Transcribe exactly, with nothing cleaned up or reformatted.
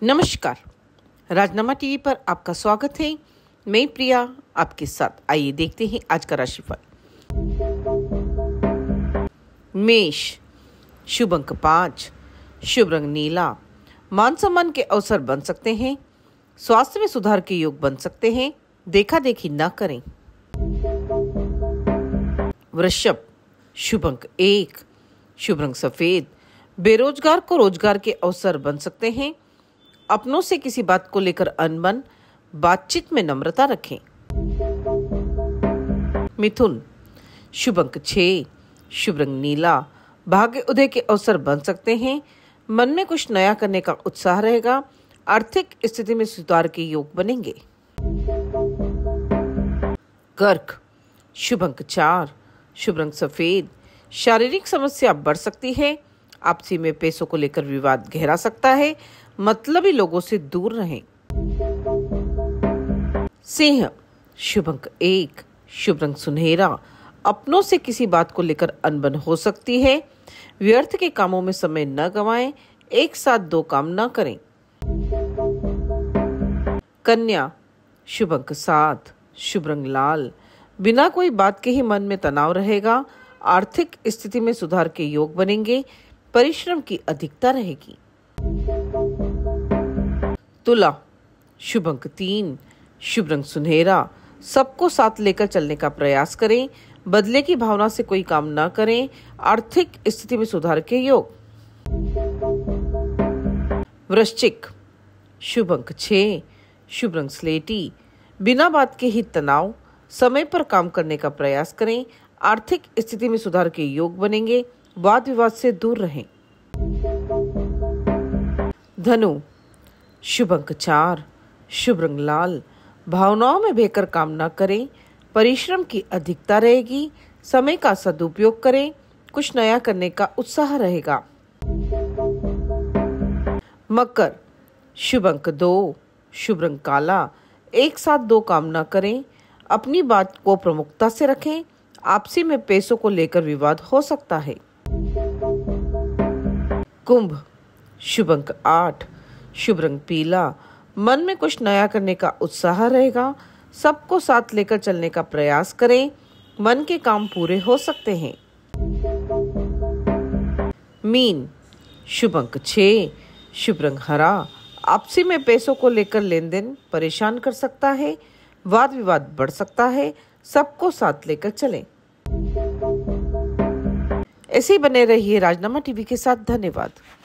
नमस्कार, राजनामा टीवी पर आपका स्वागत है। मैं प्रिया आपके साथ। आइए देखते हैं आज का राशिफल। मेष, शुभ अंक पाँच, शुभ रंग नीला। मान सम्मान के अवसर बन सकते हैं। स्वास्थ्य में सुधार के योग बन सकते हैं। देखा देखी न करें। वृषभ, शुभ अंक एक, शुभ रंग सफेद। बेरोजगार को रोजगार के अवसर बन सकते हैं। अपनों से किसी बात को लेकर अनबन, बातचीत में नम्रता रखें। मिथुन, शुभ अंक छः, शुभ रंग नीला। भाग्य उदय के अवसर बन सकते हैं। मन में कुछ नया करने का उत्साह रहेगा। आर्थिक स्थिति में सुधार के योग बनेंगे। कर्क, शुभ अंक चार, शुभ रंग सफेद। शारीरिक समस्या बढ़ सकती है। आपसी में पैसों को लेकर विवाद गहरा सकता है। मतलबी लोगों से दूर रहें। सिंह, शुभ अंक एक, शुभ रंग सुनहरा। अपनों से किसी बात को लेकर अनबन हो सकती है। व्यर्थ के कामों में समय न गंवाएं। एक साथ दो काम न करें। कन्या, शुभ अंक सात, शुभ रंग लाल। बिना कोई बात के ही मन में तनाव रहेगा। आर्थिक स्थिति में सुधार के योग बनेंगे। परिश्रम की अधिकता रहेगी। तुला, शुभ अंक तीन, शुभ रंग सुनहरा। सबको साथ लेकर चलने का प्रयास करें। बदले की भावना से कोई काम न करें। आर्थिक स्थिति में सुधार के योग। वृश्चिक, शुभ अंक छः, शुभ रंग स्लेटी। बिना बात के ही तनाव। समय पर काम करने का प्रयास करें। आर्थिक स्थिति में सुधार के योग बनेंगे। वाद विवाद से दूर रहें। धनु, शुभ अंक चार, शुभ रंग लाल। भावनाओं में बहकर काम न करें। परिश्रम की अधिकता रहेगी। समय का सदुपयोग करें। कुछ नया करने का उत्साह रहेगा। मकर, शुभ अंक दो, शुभ रंग काला। एक साथ दो काम न करें। अपनी बात को प्रमुखता से रखें। आपसी में पैसों को लेकर विवाद हो सकता है। कुंभ, शुभ अंक आठ, शुभ रंग पीला। मन में कुछ नया करने का उत्साह रहेगा। सबको साथ लेकर चलने का प्रयास करें। मन के काम पूरे हो सकते हैं। मीन, शुभ अंक छः, शुभ रंग हरा। आपसी में पैसों को लेकर लेन देन परेशान कर सकता है। वाद विवाद बढ़ सकता है। सबको साथ लेकर चलें। ऐसे ही बने रहिए राजनामा टीवी के साथ। धन्यवाद।